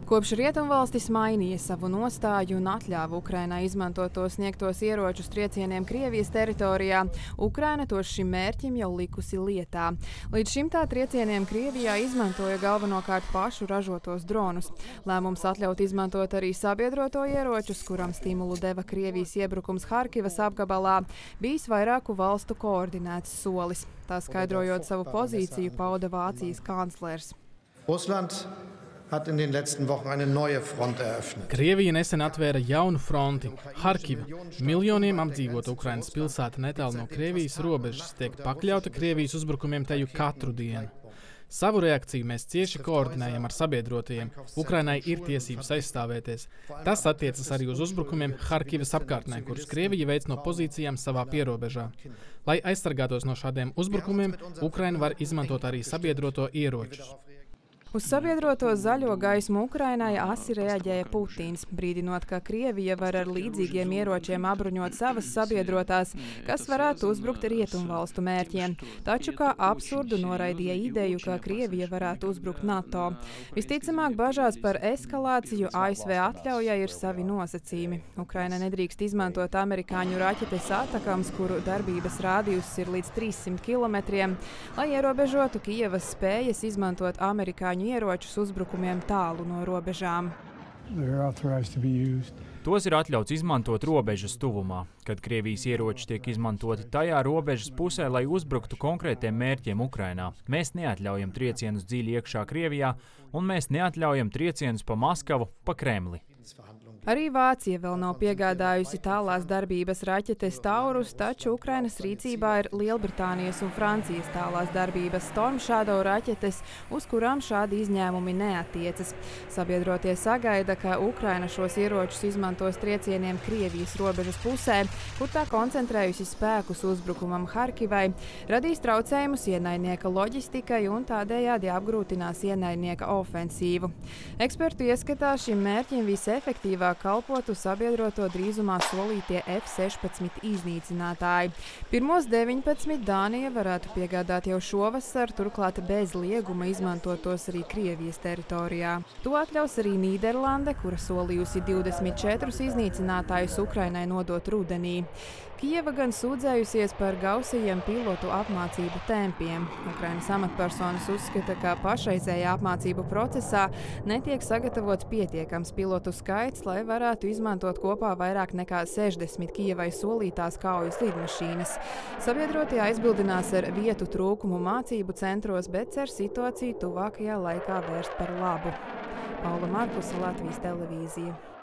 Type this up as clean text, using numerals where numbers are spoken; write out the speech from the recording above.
Kopš Rietumvalstis mainīja savu nostāju un atļāva Ukrainai izmantot tos sniegtos ieročus triecieniem Krievijas teritorijā, Ukraina tos šim mērķim jau likusi lietā. Līdz šim tā triecieniem Krievijā izmantoja galvenokārt pašu ražotos dronus. Lēmums atļaut izmantot arī sabiedroto ieročus, kuram stimulu deva Krievijas iebrukums Harkivas apgabalā, bijis vairāku valstu koordinēts solis. Tā skaidrojot savu pozīciju, pauda Vācijas kanclers. Russland hat in den letzten Wochen eine neue Front eröffnet. Krievija nesen atvēra jaunu fronti – Harkiva. Miljoniem apdzīvota Ukrainas pilsēta netālu no Krievijas robežas tiek pakļauta Krievijas uzbrukumiem teju katru dienu. Savu reakciju mēs cieši koordinējam ar sabiedrotajiem. Ukrainai ir tiesības aizstāvēties. Tas attiecas arī uz uzbrukumiem Harkivas apkārtnē, kurus Krievija veic no pozīcijām savā pierobežā. Lai aizsargātos no šādiem uzbrukumiem, Ukraina var izmantot arī sabiedroto ieročus. Uz sabiedroto zaļo gaismu Ukrainai asi reaģēja Putins, brīdinot, ka Krievija var ar līdzīgiem ieročiem apbruņot savas sabiedrotās, kas varētu uzbrukt rietumvalstu mērķiem. Taču kā absurdu noraidīja ideju, ka Krievija varētu uzbrukt NATO. Visticamāk, bažās par eskalāciju ASV atļaujai ir savi nosacījumi. Ukraina nedrīkst izmantot amerikāņu raķetes Atakams, kuru darbības rādījus ir līdz 300 kilometriem, lai ierobežotu Kijevas spējas izmantot amerikāņu ieročus uzbrukumiem tālu no robežām. Tos ir atļauts izmantot robežas tuvumā, kad Krievijas ieroči tiek izmantoti tajā robežas pusē, lai uzbruktu konkrētiem mērķiem Ukrainā. Mēs neatļaujam triecienus dziļi iekšā Krievijā, un mēs neatļaujam triecienus pa Maskavu, pa Kremli. Arī Vācija vēl nav piegādājusi tālās darbības raķetes Taurus, taču Ukrainas rīcībā ir Lielbritānijas un Francijas tālās darbības Storm Shadow raķetes, uz kurām šādi izņēmumi neatiecas. Sabiedrotie sagaida, ka Ukraina šos ieročus izmantos triecieniem Krievijas robežas pusē, kur tā koncentrējusi spēkus uzbrukumam Harkivai, radīs traucējumus ienaidnieka loģistikai un tādējādi apgrūtinās ienaidnieka ofensīvu. Ekspertu ieskatā šim mērķim visefektīvāk kalpotu sabiedroto drīzumā solītie F-16 iznīcinātāji. Pirmos 19 Dānija varētu piegādāt jau šovasar, turklāt bez lieguma izmantotos arī Krievijas teritorijā. To atļaus arī Nīderlande, kura solījusi 24 iznīcinātājus Ukrainai nodot rudenī. Kijeva gan sūdzējusies par gausajiem pilotu apmācību tempiem. Ukrainas amatpersonas uzskata, ka pašreizējā apmācību procesā netiek sagatavots pietiekams pilotu skaits, lai varētu izmantot kopā vairāk nekā 60 Kijevai solītās kaujas lidmašīnas. Sabiedrotie aizbildinās ar vietu trūkumu mācību centros, bet cer situāciju tuvākajā laikā vērst par labu. Paula Markusa, Latvijas televīzija.